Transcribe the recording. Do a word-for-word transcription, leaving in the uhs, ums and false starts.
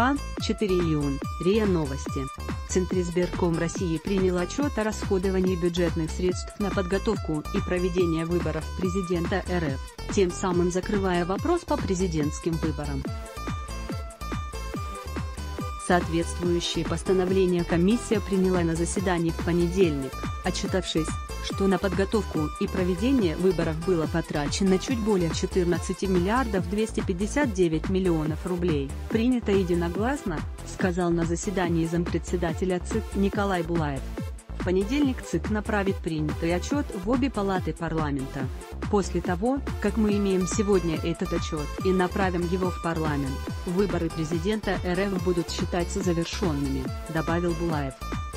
Москва, четыре июня, РИА Новости. Центризбирком России принял отчет о расходовании бюджетных средств на подготовку и проведение выборов президента РФ, тем самым закрывая вопрос по президентским выборам. Соответствующее постановление комиссия приняла на заседании в понедельник, отчитавшись, что на подготовку и проведение выборов было потрачено чуть более четырнадцати миллиардов двести пятьдесят девять миллионов рублей. Принято единогласно, сказал на заседании зампредседателя ЦИК Николай Булаев. В понедельник ЦИК направит принятый отчет в обе палаты парламента. После того, как мы имеем сегодня этот отчет и направим его в парламент, выборы президента РФ будут считаться завершенными, добавил Булаев.